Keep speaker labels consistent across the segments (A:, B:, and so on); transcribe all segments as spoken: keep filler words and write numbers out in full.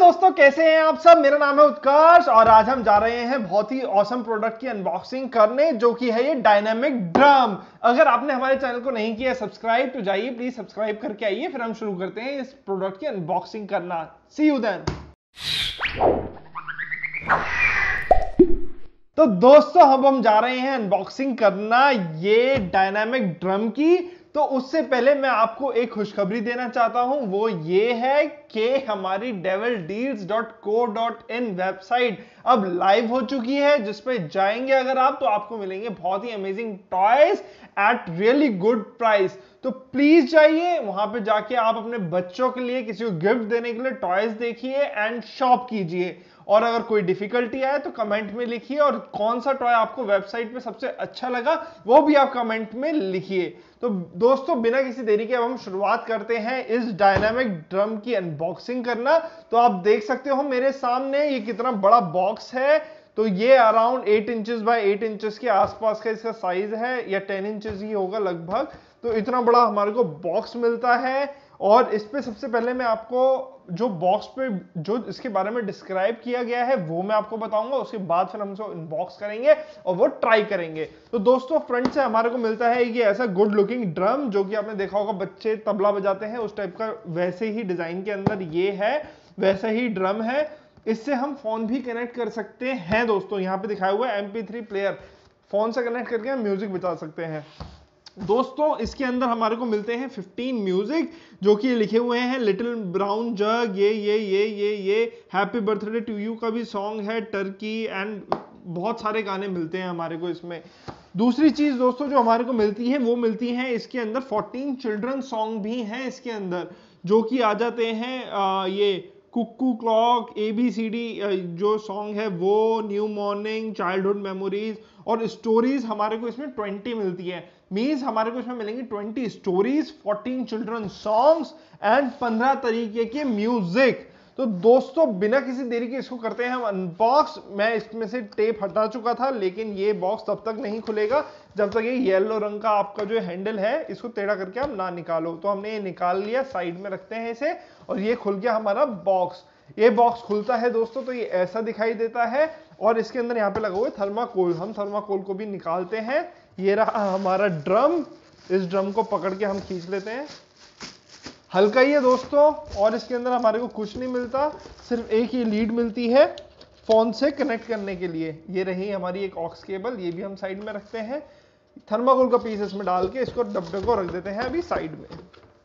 A: दोस्तों, कैसे हैं आप सब। मेरा नाम है उत्कर्ष और आज हम जा रहे हैं बहुत ही ऑसम प्रोडक्ट की अनबॉक्सिंग करने, जो कि है ये डायनामिक ड्रम। अगर आपने हमारे चैनल को नहीं किया सब्सक्राइब तो जाइए प्लीज सब्सक्राइब करके आइए। फिर हम शुरू करते हैं इस प्रोडक्ट की अनबॉक्सिंग करना। See you then. तो दोस्तों अब हम जा रहे हैं अनबॉक्सिंग करना ये डायनामिक ड्रम की। तो उससे पहले मैं आपको एक खुशखबरी देना चाहता हूं, वो ये है कि हमारी devil deals dot co dot in website अब लाइव हो चुकी है, जिसपे जाएंगे अगर आप तो आपको मिलेंगे बहुत ही amazing toys at really good price. तो प्लीज जाइए वहां पे, जाके आप अपने बच्चों के लिए किसी को गिफ्ट देने के लिए टॉयज देखिए एंड शॉप कीजिए। और अगर कोई डिफिकल्टी आए तो कमेंट में लिखिए, और कौन सा टॉय आपको वेबसाइट पे सबसे अच्छा लगा वो भी आप कमेंट में लिखिए। तो दोस्तों बिना किसी देरी के अब हम शुरुआत करते हैं इस डायनामिक ड्रम की अनबॉक्सिंग करना। तो आप देख सकते हो मेरे सामने ये कितना बड़ा बॉक्स है। तो ये around eight inches by eight inches के आसपास का इसका साइज है, या टेन इंचेस ही होगा लगभग। तो इतना बड़ा हमारे को बॉक्स मिलता है। और इस पे सबसे पहले मैं आपको जो बॉक्स पे जो इसके बारे में डिस्क्राइब किया गया है वो मैं आपको बताऊंगा। उसके बाद फिर हम इसको अनबॉक्स करेंगे और वो ट्राई करेंगे। तो दोस्तों फ्रंट से हमारे को मिलता है ये ऐसा गुड लुकिंग ड्रम, जो कि आपने देखा होगा बच्चे तबला बजाते हैं उस टाइप का, वैसे ही डिजाइन के अंदर ये है, वैसा ही ड्रम है। इससे हम फोन भी कनेक्ट कर सकते हैं। दोस्तों यहाँ पे दिखाया हुआ है M P three player, phone से कनेक्ट करके हम म्यूजिक बजा सकते हैं। दोस्तों इसके अंदर हमारे को मिलते हैं फिफ्टीन म्यूजिक, जो कि लिखे हुए हैं लिटिल ब्राउन जग, ये ये ये ये ये हैप्पी बर्थडे टू यू का भी सॉन्ग है, टर्की एंड बहुत सारे गाने मिलते हैं हमारे को इसमें। दूसरी चीज दोस्तों जो हमारे को मिलती है वो मिलती है इसके अंदर फोर्टीन चिल्ड्रन सॉन्ग भी हैं इसके अंदर, जो कि आ जाते हैं आ, ये cuckoo clock, A B C D जो सॉन्ग है वो, न्यू मॉर्निंग, चाइल्डहुड मेमोरीज और स्टोरीज हमारे को इसमें ट्वेंटी मिलती है। मीन्स हमारे को इसमें मिलेंगी twenty stories, fourteen children songs and पंद्रह तरीके के म्यूजिक। तो दोस्तों बिना किसी देरी के इसको करते हैं हम अनबॉक्स। मैं इसमें से टेप हटा चुका था, लेकिन ये बॉक्स तब तक नहीं खुलेगा जब तक ये येलो रंग का आपका जो हैंडल है इसको टेढ़ा करके आप ना निकालो। तो हमने ये निकाल लिया, साइड में रखते हैं इसे, और ये खुल गया हमारा बॉक्स। ये बॉक्स खुलता है दोस्तों तो ये ऐसा दिखाई देता है, और इसके अंदर यहाँ पे लगा हुआ है थर्माकोल। हम थर्माकोल को भी निकालते हैं। ये रहा हमारा ड्रम, इस ड्रम को पकड़ के हम खींच लेते हैं। हल्का ही है दोस्तों, और इसके अंदर हमारे को कुछ नहीं मिलता, सिर्फ एक ही लीड मिलती है फोन से कनेक्ट करने के लिए। ये रही हमारी एक ऑक्स केबल, ये भी हम साइड में रखते हैं। थर्माकोल का पीस इसमें डाल के इसको डब्बे को रख देते हैं अभी साइड में।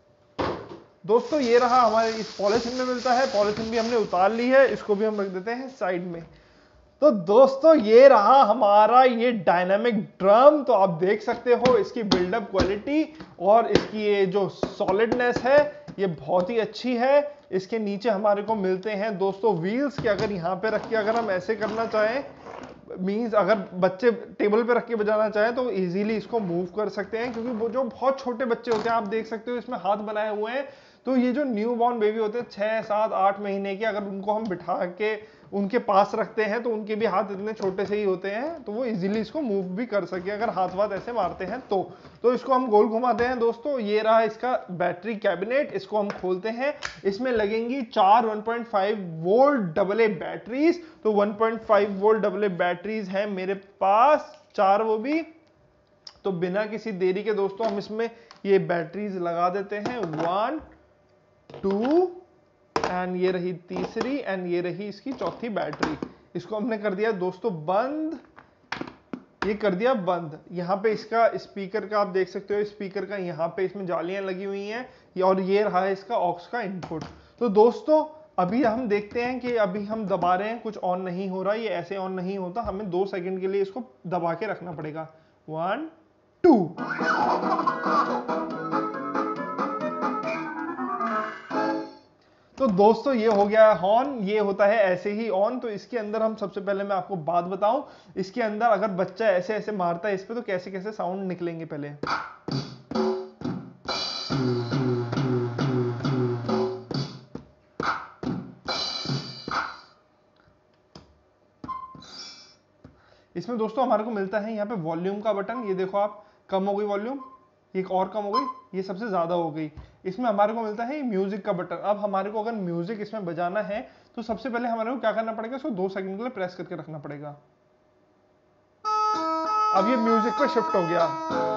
A: दोस्तों ये रहा हमारे इस पॉलिथीन में मिलता है, पॉलिथीन भी हमने उतार ली है, इसको भी हम रख देते हैं साइड में। तो दोस्तों ये रहा हमारा ये डायनामिक ड्रम। तो आप देख सकते हो इसकी बिल्डअप क्वालिटी और इसकी ये जो सॉलिडनेस है ये बहुत ही अच्छी है। इसके नीचे हमारे को मिलते हैं दोस्तों व्हील्स के, अगर यहाँ पे रख के अगर हम ऐसे करना चाहें, मीन्स अगर बच्चे टेबल पे रख के बजाना चाहें तो इजीली इसको मूव कर सकते हैं, क्योंकि वो जो बहुत छोटे बच्चे होते हैं आप देख सकते हो इसमें हाथ बनाए हुए हैं। तो ये जो न्यू बॉर्न बेबी होते हैं छह सात आठ महीने के, अगर उनको हम बिठा के उनके पास रखते हैं तो उनके भी हाथ इतने छोटे से ही होते हैं, तो वो इजीली इसको मूव भी कर सके अगर हाथ वाथ ऐसे मारते हैं तो तो इसको हम गोल घुमाते हैं। दोस्तों ये रहा इसका बैटरी कैबिनेट, इसको हम खोलते हैं। इसमें लगेंगी चार one point five volt double A batteries. तो one point five volt double A batteries है मेरे पास, चार वो भी। तो बिना किसी देरी के दोस्तों हम इसमें ये बैटरीज लगा देते हैं, वन टू एंड ये रही तीसरी एंड ये रही इसकी चौथी बैटरी। इसको हमने कर दिया दोस्तों बंद, ये कर दिया बंद। यहाँ पे इसका स्पीकर का आप देख सकते हो, स्पीकर का यहाँ पे इसमें जालियां लगी हुई हैं, और ये रहा है इसका ऑक्स का इनपुट। तो दोस्तों अभी हम देखते हैं कि अभी हम दबा रहे हैं, कुछ ऑन नहीं हो रहा, ये ऐसे ऑन नहीं होता, हमें दो सेकंड के लिए इसको दबा के रखना पड़ेगा। One two. तो दोस्तों ये हो गया ऑन, ये होता है ऐसे ही ऑन। तो इसके अंदर हम सबसे पहले मैं आपको बात बताऊं, इसके अंदर अगर बच्चा ऐसे ऐसे मारता है इस पे तो कैसे कैसे साउंड निकलेंगे पहले। इसमें दोस्तों हमारे को मिलता है यहाँ पे वॉल्यूम का बटन, ये देखो आप, कम हो गई वॉल्यूम, एक और कम हो गई, ये सबसे ज्यादा हो गई। इसमें हमारे को मिलता है म्यूजिक का बटन। अब हमारे को अगर म्यूजिक इसमें बजाना है तो सबसे पहले हमारे को क्या करना पड़ेगा, इसको दो सेकंड के लिए प्रेस करके रखना पड़ेगा। अब ये म्यूजिक पे शिफ्ट हो गया।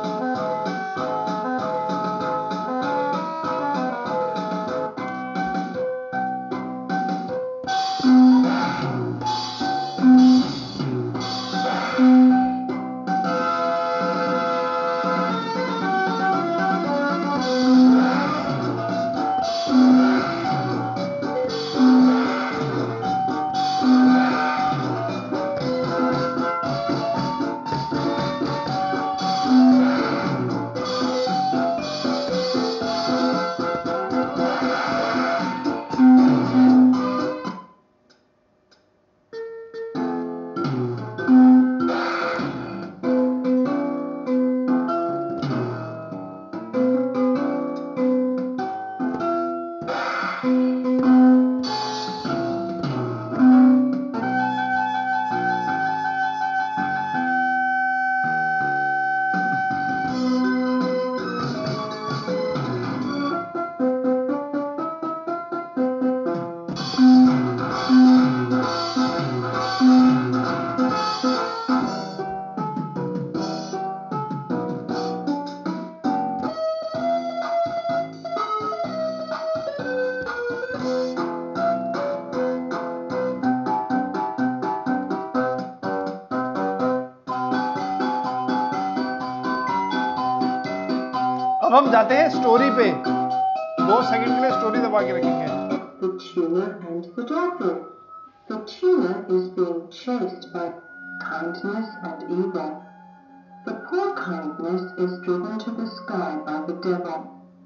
A: अब हम जाते हैं स्टोरी पे। दो सेकंड के लिए स्टोरी दबा के रखेंगे।
B: The tuner and the dolphin. The tuner is being chased by kindness and evil. The poor kindness is driven to the sky by the devil.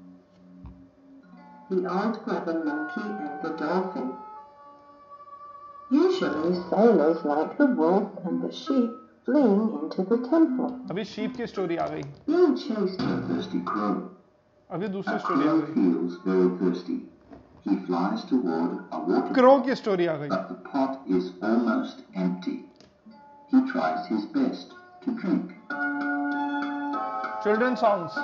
B: The old clever monkey and the dolphin. Usually sailors like the wolf and the sheep fleeing into the temple.
A: अभी sheep की story आ गई।
B: Being chased by
C: A thirsty crow.
A: अभी दूसरी
C: A
A: story आ
C: crow
A: गई।
C: feels very thirsty. He flies toward a water
A: crow की story आ गई।
C: but the pot is almost empty. He tries his best to drink.
A: Children songs.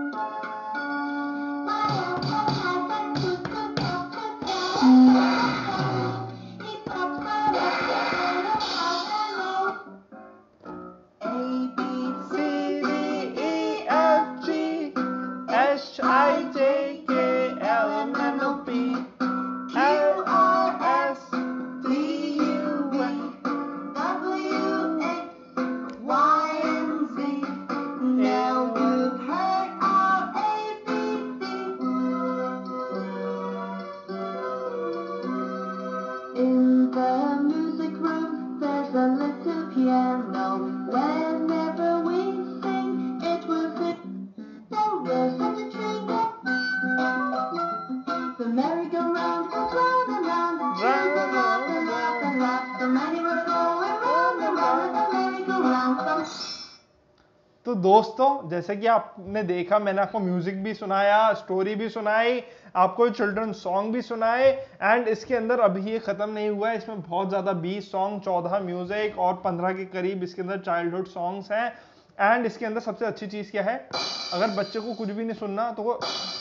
B: In the music room, there's a little piano. Whenever we sing, it will sing. There was such a tree. The merry-go-round goes round and round. Children laugh and laugh and laugh. So many were going round and round. The merry-go-round goes.
A: तो दोस्तों, जैसे कि आपने देखा, मैंने आपको music भी सुनाया, स्टोरी भी सुनाई, आपको चिल्ड्रन सॉन्ग भी सुनाए। एंड इसके अंदर अभी ये खत्म नहीं हुआ है, इसमें बहुत ज्यादा बीस सॉन्ग, चौदह म्यूजिक और पंद्रह के करीब इसके अंदर चाइल्डहुड सॉन्ग्स हैं। एंड इसके अंदर सबसे अच्छी चीज क्या है, अगर बच्चे को कुछ भी नहीं सुनना तो वो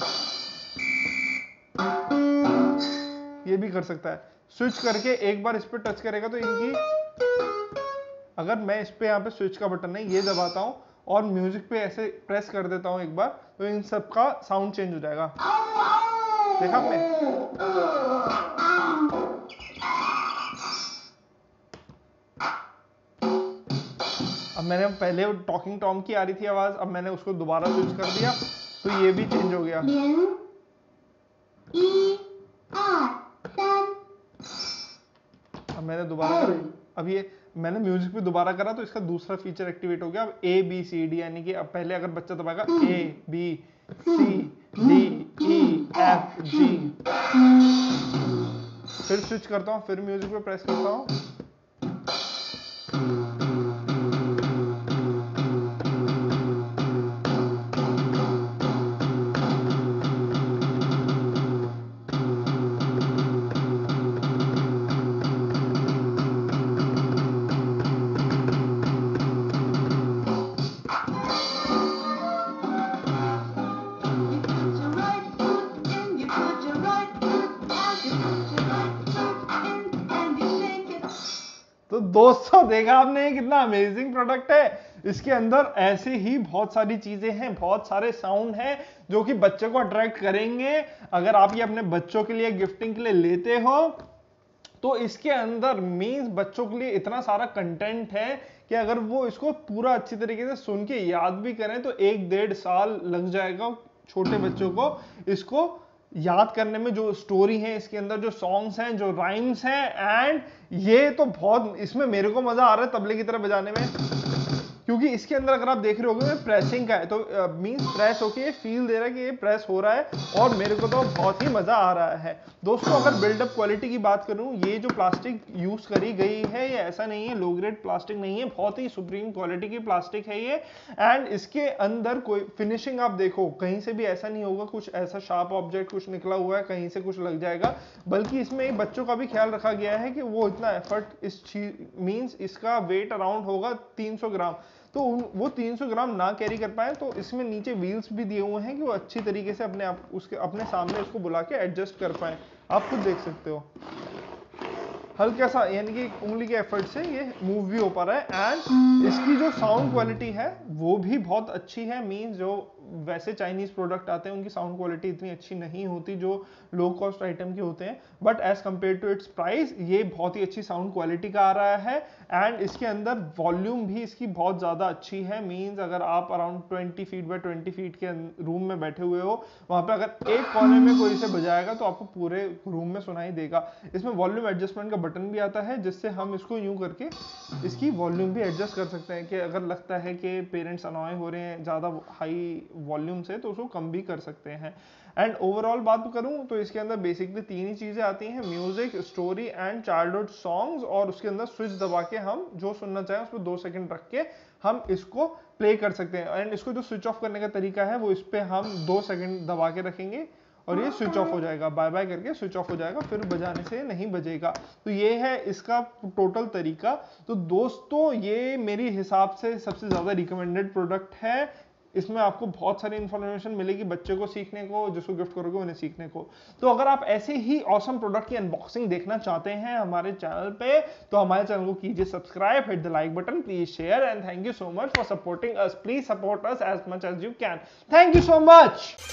A: ये भी कर सकता है। स्विच करके एक बार इस पर टच करेगा तो इनकी, अगर मैं इस पे यहाँ पे स्विच का बटन नहीं, ये दबाता हूँ और म्यूजिक पे ऐसे प्रेस कर देता हूँ एक बार, तो इन सब का साउंड चेंज हो जाएगा। देखा आपने? अब मैंने पहले टॉकिंग टॉम की आ रही थी आवाज, अब मैंने उसको दोबारा स्विच कर दिया तो ये भी चेंज हो गया। अब मैंने दोबारा करा, अब ये मैंने म्यूजिक पे दोबारा करा तो इसका दूसरा फीचर एक्टिवेट हो गया। अब ए बी सी डी, यानी कि अब पहले अगर बच्चा दबाएगा A B C D E F G, फिर स्विच करता हूँ, फिर म्यूजिक पे प्रेस करता हूँ, तो दोस्तों देखा आपने कितना अमेजिंग प्रोडक्ट है। इसके अंदर ऐसे ही बहुत सारी चीजें हैं, बहुत सारे साउंड हैं जो कि बच्चे को अट्रैक्ट करेंगे। अगर आप ये अपने बच्चों के लिए गिफ्टिंग के लिए लेते हो तो इसके अंदर मींस बच्चों के लिए इतना सारा कंटेंट है कि अगर वो इसको पूरा अच्छी तरीके से सुन के याद भी करें तो एक डेढ़ साल लग जाएगा छोटे बच्चों को इसको याद करने में। जो स्टोरी है इसके अंदर, जो सॉन्ग्स हैं, जो राइम्स हैं, एंड ये तो बहुत, इसमें मेरे को मजा आ रहा है तबले की तरह बजाने में, क्योंकि इसके अंदर अगर आप देख रहे होगे प्रेसिंग का है तो मींस प्रेस होके ये फील दे रहा है कि ये प्रेस हो रहा है, और मेरे को तो बहुत ही मजा आ रहा है। दोस्तों अगर बिल्डअप क्वालिटी की बात करूं, ये जो प्लास्टिक यूज करी गई है ये ऐसा नहीं है लो ग्रेड प्लास्टिक नहीं है, बहुत ही सुप्रीम क्वालिटी की प्लास्टिक है ये। एंड इसके अंदर कोई फिनिशिंग आप देखो कहीं से भी ऐसा नहीं होगा कुछ ऐसा शार्प ऑब्जेक्ट कुछ निकला हुआ है कहीं से कुछ लग जाएगा, बल्कि इसमें बच्चों का भी ख्याल रखा गया है कि वो इतना एफर्ट इस चीज मींस इसका वेट अराउंड होगा तीन सौ ग्राम, तो वो तीन सौ ग्राम ना कैरी कर पाए तो इसमें नीचे व्हील्स भी दिए हुए हैं कि वो अच्छी तरीके से अपने आप उसके अपने सामने उसको बुला के एडजस्ट कर पाए। आप खुद देख सकते हो हल्का सा यानी कि उंगली के एफर्ट से ये मूव भी हो पा रहा है। एंड इसकी जो साउंड क्वालिटी है वो भी बहुत अच्छी है। मींस जो वैसे चाइनीज प्रोडक्ट आते हैं उनकी साउंड क्वालिटी इतनी अच्छी नहीं होती जो लो कॉस्ट आइटम के होते हैं, but as compare to its price ये बहुत ही अच्छी साउंड क्वालिटी का आ रहा है। एंड इसके अंदर वॉल्यूम भी इसकी बहुत ज्यादा अच्छी है। मींस अगर आप around twenty feet by twenty feet के रूम में बैठे हुए हो, वहां पे अगर एक कोने में कोई इसे बजाएगा तो आपको पूरे रूम में सुनाई देगा। इसमें वॉल्यूम एडजस्टमेंट का बटन भी आता है जिससे हम इसको यूं करके इसकी वॉल्यूम भी एडजस्ट कर सकते हैं कि अगर लगता है कि पेरेंट्स अनॉय हो रहे हैं ज्यादा हाई वॉल्यूम से तो उसको कम भी कर सकते हैं। एंड ओवरऑल बात करूं तो इसके अंदर बेसिकली तीन ही चीजें आती हैं, music, story and childhood songs, और उसके अंदर स्विच दबा के हम जो सुनना चाहें उसको दो सेकंड रख के हम इसको प्ले कर सकते हैं। एंड इसको जो स्विच ऑफ करने का तरीका है वो इस पे हम दो सेकंड दबा के रखेंगे और ये स्विच ऑफ हो जाएगा, बाय बाय करके स्विच ऑफ हो जाएगा, फिर बजाने से नहीं बजेगा। तो ये है इसका टोटल तरीका। तो दोस्तों ये मेरी हिसाब से सबसे ज्यादा रिकमेंडेड प्रोडक्ट है। इसमें आपको बहुत सारी इंफॉर्मेशन मिलेगी बच्चे को सीखने को, जिसको गिफ्ट करोगे उन्हें सीखने को। तो अगर आप ऐसे ही ऑसम प्रोडक्ट की अनबॉक्सिंग देखना चाहते हैं हमारे चैनल पे तो हमारे चैनल को कीजिए subscribe, hit the like button, please share, and thank you so much for supporting us. Please support us as much as you can. Thank you so much.